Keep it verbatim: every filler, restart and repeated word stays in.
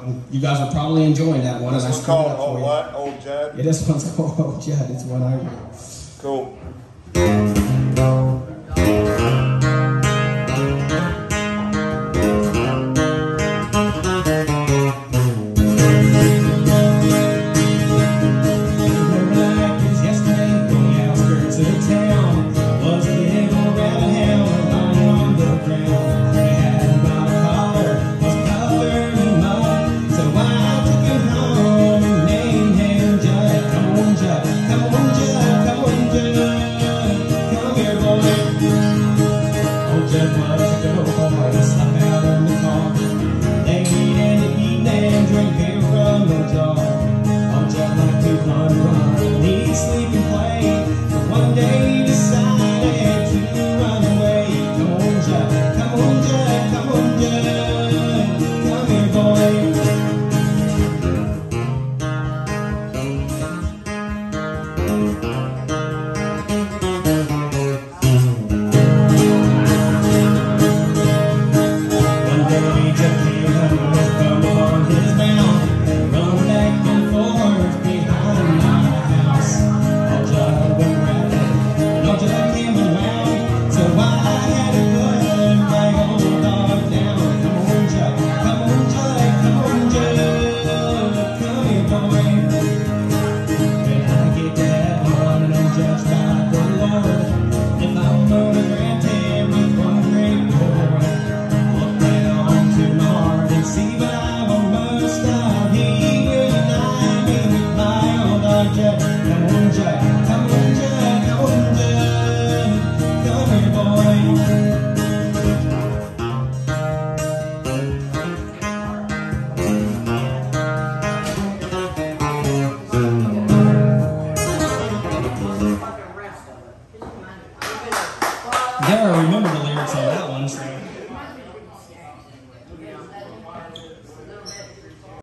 you guys are probably enjoying that one. This and I one's screwed it called up for Old you. What? Old Judd? Yeah, this one's called Old Judd. It's one I Cool. Yeah, I remember the lyrics on that one, so.